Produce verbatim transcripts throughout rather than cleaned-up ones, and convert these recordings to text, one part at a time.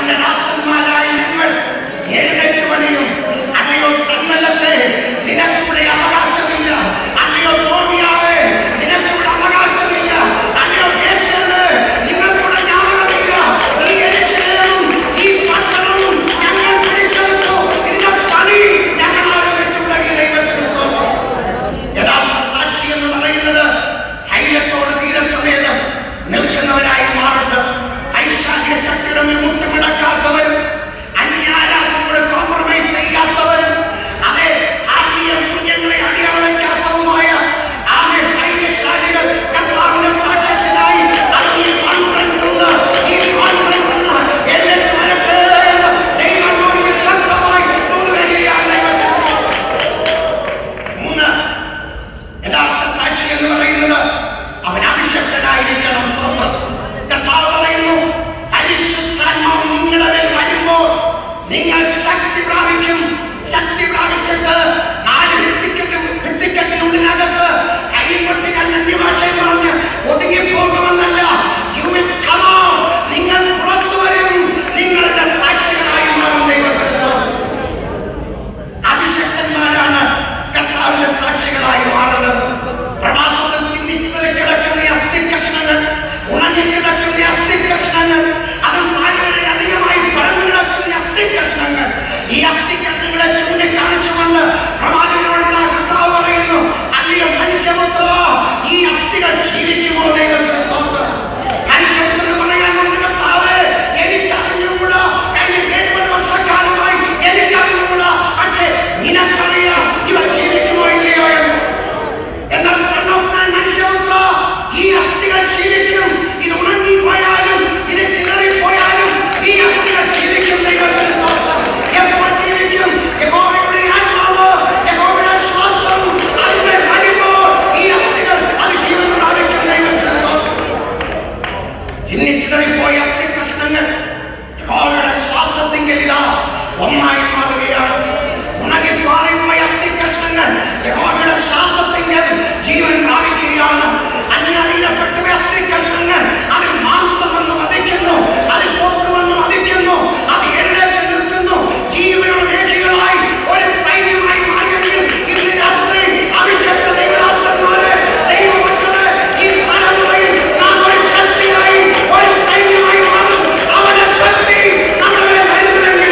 അവന്റെ ദാസന്മാരായ ഞങ്ങൾ എഴുന്നേറ്റ് പണിയും. അല്ലയോ സന്മല്ലത്തെ, നിനക്കിവിടെ അവകാശമില്ല. അല്ലയോ തോണിയാവേ, നിനക്കിവിടെ അവകാശമില്ല. അല്ലയോ ദേശത്ത്, നിങ്ങൾക്കിവിടെ ജ്ഞാനമില്ല. ഈ യെരൂശലേമും ഈ പട്ടണവും ഞങ്ങൾ പിടിച്ചെടുത്തു. ഇതിന്റെ പണി ഞങ്ങൾ ആരംഭിച്ചു. ദൈവത്തിന് സ്തോത്രം. യഥാർത്ഥ സാക്ഷി എന്ന് പറയുന്നത് ധൈര്യത്തോട് ധീരസമേതം നിൽക്കുന്നവരായി മാറട്ടെ. പൈശാചിക ശക്തിയുടെ മേൽ മുട്ടുമിടക്കാത്തവരും അന്യാരാധനയോട് കോംപ്രമൈസ് ചെയ്യാത്തവരും അതേ ധാർമ്മിക മൂല്യങ്ങളെ അടിയറ വയ്ക്കാത്തതുമായ ആമേ ധൈര്യശാലികൾ കർത്താവിന്റെ സാക്ഷ്യത്തിനായി ഈ കോൺഫറൻസ് ഉണ്ട്. ഈ കോൺഫറൻസ് എഴുന്നേറ്റ് വരട്ടെ എന്ന് ദൈവം ശക്തമായി തോന്നുകയാണ്. മൂന്ന്, യഥാർത്ഥ സാക്ഷി എന്ന് പറയുന്നത് അവൻ അഭിഷക്തനായിരിക്കണം. സ്തോത്രം. കർത്താവ് പറയുന്നു, പരിശുദ്ധാത്മാവ് നിങ്ങളുടെ മേൽ വരുമ്പോൾ നിങ്ങൾ ശക്തി പ്രാപിക്കും. ശക്തി പ്രാപിച്ചിട്ട് നാല് ഭിത്തിക്കെട്ട് ഭിത്തിക്കെട്ടിനുള്ളിനകത്ത് കൈകൊട്ടി അന്യഭാഷയും പറഞ്ഞ് ഒതുങ്ങിപ്പോകുമെന്നല്ല. You will come out. നിങ്ങൾ പുറത്തു വരും. നിങ്ങളുടെ സാക്ഷികളായി മാറും. ദൈവത്തിന് സ്തോത്രം. അഭിഷക്തന്മാരാണ് കർത്താവിന്റെ സാക്ഷികളായി മാറേണ്ടത്. പ്രവാസത്തിൽ ചിന്തിച്ചതിൽ കിടക്കുന്ന അസ്ഥി കഷ്ണങ്ങൾ, ഉണങ്ങിക്കിടക്കുന്ന അസ്ഥി കഷ്ണങ്ങൾ, അതും താഴ്വരയിൽ അധികമായി പരന്നു കിടക്കുന്ന അസ്ഥി കഷ്ണങ്ങൾ, ഈ അസ്ഥി കഷ്ണങ്ങളെ ചൂണ്ടിക്കാണിച്ചുകൊണ്ട് പ്രവാചകനോട് കർത്താവ് പറയുന്നു, അല്ലയോ മനുഷ്യപുത്ര, ഈ അസ്ഥികൾ ജീവിക്കുമോ? ദൈവത്തിന്റെ സ്തോത്രം. മനുഷ്യപുത്രന് പറയാനുള്ളത്, കർത്താവ് എനിക്കറിഞ്ഞുകൂടാ, കഴിഞ്ഞ എഴുപത് വർഷക്കാലമായി എനിക്കറിഞ്ഞുകൂടാ, പക്ഷേ നിനക്കറിയാം ഇവ ജീവിക്കുമോ ഇല്ലയോ എന്ന്. എന്നാൽ മനുഷ്യപുത്ര, ഈ അസ്ഥികൾ ജീവിക്കും. ഇത് ഉണങ്ങി പോയാലും ഇത് ചിതറിപ്പോയാലും ഈ അസ്ഥികൾ ജീവിക്കും. ദൈവത്തിന്റെ സ്തോത്രം. എപ്പോൾ ജീവിക്കും? യഹോവയുടെ ആത്മാവ്, യഹോവയുടെ ശ്വാസം അതിന്മേൽ വരുമ്പോൾ ഈ അസ്ഥികൾ അത് ജീവൻ പ്രാപിക്കും. ദൈവത്തിന്റെ സ്തോത്രം. ചിന്നി ചിതറിപ്പോയ അസ്ഥി കഷ്ണങ്ങൾ യഹോവയുടെ ശ്വാസത്തിങ്കിൽ ഇതാ ഒന്നായി മാറുകയാണ്. ഉണങ്ങി മാറിപ്പോയ അസ്ഥി കഷ്ണങ്ങൾ യഹോവയുടെ ശ്വാസത്തിങ്കിൽ ജീവൻ പ്രാപിക്കുകയാണ്. അന്യാധീനപ്പെട്ട അസ്ഥി കഷ്ണങ്ങൾ അതിൽ മാംസം വന്ന് വധിക്കുന്നു, അതിൽ തൊക്ക് വന്ന് വധിക്കുന്നു, അത് എഴുന്നേറ്റ് നിൽക്കുന്നു. ജീവനുള്ള രേഖകളായി ഒരു സൈന്യമായി മാറിയെങ്കിൽ ഇന്ന് രാത്രി അഭിഷക്ത ദൈവദാസന്മാരെ, ദൈവമക്കളെ, ഈ തലമുറയിൽ നാം ഒരു ശക്തിയായി ഒരു സൈന്യമായി മാറും. അവന്റെ ശക്തി നമ്മുടെ മേൽ വരുന്നുവെങ്കിൽ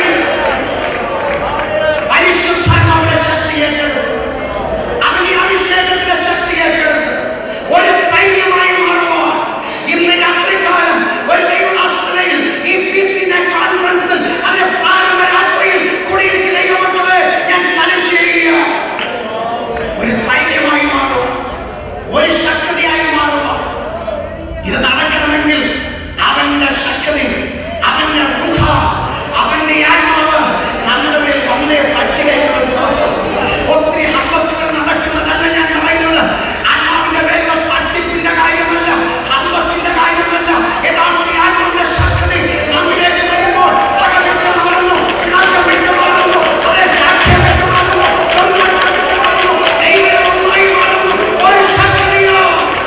പരിശുദ്ധാത്മാവിന്റെ ശക്തി ഏറ്റെടുത്തു, അവന്റെ അഭിഷേകത്തിന്റെ ശക്തി ഏറ്റെടുത്ത് ഒരു സൈന്യമായി മാറുമ്പോൾ ഇന്ന് രാത്രികാലം ഒരു ദൈവദാസനിലയിൽ ഈ പി സി കോൺഫറൻസിൽ അതിന്റെ പ്രാരംഭ രാത്രിയിൽ കൂടിയിരിക്കുന്ന ദൈവമക്കളെ ഞാൻ ചലഞ്ച് ചെയ്യുക. ഒരു സൈന്യമായി മാറുക, ഒരു ശക്തിയായി മാറുക. ഇത് നടക്കണമെങ്കിൽ അവന്റെ ശക്തി, അവന്റെ റുഹ, അവന്റെ ആത്മാവ് നമ്മുടെ മേൽ വന്നേ പറ്റുകയുള്ള സ്തോത്രം. ഒത്തിരി ഹമ്പക്കുകൾ നടക്കുന്നതല്ല ഞാൻ പറയുന്നത്. ആത്മാവിന്റെ പേരിലുള്ള തട്ടിപ്പിന്റെ കാര്യമല്ല, ഹമ്പത്തിന്റെ കാര്യമല്ല. യഥാർത്ഥ ആത്മാവിന്റെ ശക്തി നമ്മിലേക്ക് വരുമ്പോൾ പക വിട്ട് മാറുന്നു, പിണക്കം വിട്ട് മാറുന്നു, അതേ സാക്ഷ്യം വിട്ട് മാറുന്നു, ഉന്മേഷം വിട്ട് മാറുന്നു, ദൈവമായി മാറുന്നു. ഒരു ശക്തിയോ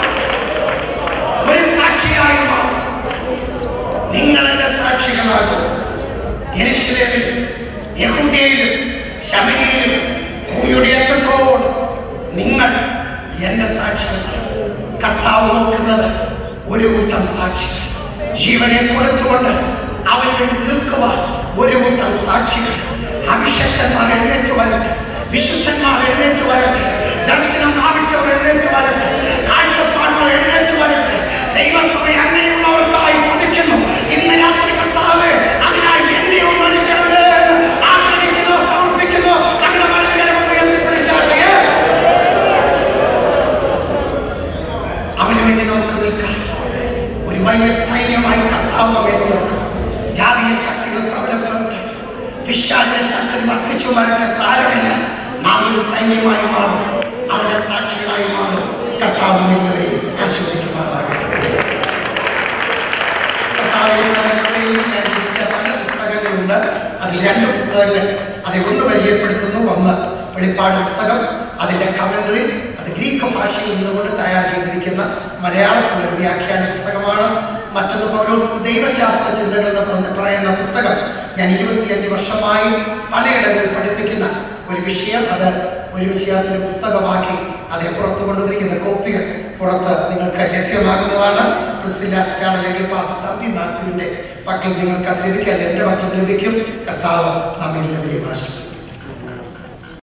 ഒരു സാക്ഷിയായി മാറും. നിങ്ങൾ എന്റെ സാക്ഷികളാകും. യെരൂശലേമിലും യഹൂദയിലും ശമര്യയിലും ഭൂമിയുടെ അറ്റത്തോട് നിങ്ങൾ എന്റെ സാക്ഷികളാണ്. കർത്താവ് നോക്കുന്നത് ഒരു കൂട്ടം സാക്ഷികൾ, ജീവനെ കൊടുത്തുകൊണ്ട് അവന് വേണ്ടി നിൽക്കുവാൻ ഒരു കൂട്ടം സാക്ഷികൾ. അഭിഷക്തന്മാർ എഴുന്നേറ്റ് വരട്ടെ, വിശുദ്ധന്മാർ എഴുന്നേറ്റ് വരട്ടെ, ദർശനം പ്രാപിച്ചവർ എഴുന്നേറ്റ് വരട്ടെ, കാഴ്ചപ്പാടുകൾ എഴുന്നേറ്റ് വരട്ടെ. ദൈവസഭ അങ്ങനെയുള്ളവർക്കായി കൊതിക്കുന്നു. ഇന്ന് രാത്രി കർത്താവ് അതിനായി എന്നെ ഒന്നൊരുക്കണമേ എന്ന് ആഗ്രഹിക്കുന്നു, സമർപ്പിക്കുന്നു. തങ്ങളുടെ വലതുകരമൊന്ന് ഉയർത്തിപ്പിടിച്ചാട്ടെ. അവന് വേണ്ടി നമുക്ക് നിൽക്കാം. ഒരു വലിയ സൈന്യമായി കർത്താവ് നമ്മെ തീർക്കും. ജാതീയ ശക്തികൾ പ്രബലപ്പെടട്ടെ, പിശാചിന്റെ ശക്തി വർദ്ധിച്ചു വരട്ടെ, സാരമില്ല. നാം ഒരു സൈന്യമായി മാറും, അവന്റെ സാക്ഷികളായി മാറും. കർത്താവ് നമ്മെ ആശീർവദിക്കുമാറാകട്ടെ. ഞാൻ വിളിച്ച പല പുസ്തകങ്ങളുണ്ട്. അതിൽ രണ്ട് പുസ്തകങ്ങൾ அதை ഒന്ന് പരിചയപ്പെടുത്തുന്നു. ഒന്ന് വെളിപ്പാട് പുസ്തകം, അതിൻ്റെ കമന്ററി. അത് ഗ്രീക്ക് ഭാഷയിൽ നിന്നുകൊണ്ട് തയ്യാർ ചെയ്തിരിക്കുന്ന മലയാളത്തിലുള്ള ഒരു വ്യാഖ്യാന പുസ്തകമാണ്. മറ്റൊന്ന് പൗലോസ് ദൈവശാസ്ത്ര ചിന്തകൾ എന്ന് പറഞ്ഞ് പറയുന്ന പുസ്തകം ഞാൻ ഇരുപത്തിയഞ്ച് വർഷമായി പലയിടങ്ങളിൽ പഠിപ്പിക്കുന്ന ഒരു വിഷയം. അത് ഒരു വിഷയത്തിന് പുസ്തകമാക്കി അതേ പുറത്തു കൊണ്ടുവന്നിരിക്കുന്ന കോപ്പികൾ പുറത്ത് നിങ്ങൾക്ക് ലഭ്യമാകുന്നതാണ്. പ്രിസില്ല സ്റ്റാർ അല്ലെങ്കിൽ പാസ്റ്റർ തമ്പി മാത്യുവിൻ്റെ പക്കൽ നിങ്ങൾക്ക് അത് ലഭിക്കും, അല്ലെങ്കിൽ എൻ്റെ പക്കൽ ലഭിക്കും. കർത്താവ് നമ്മെ എല്ലാവരെയും ആശ്രയിക്കും.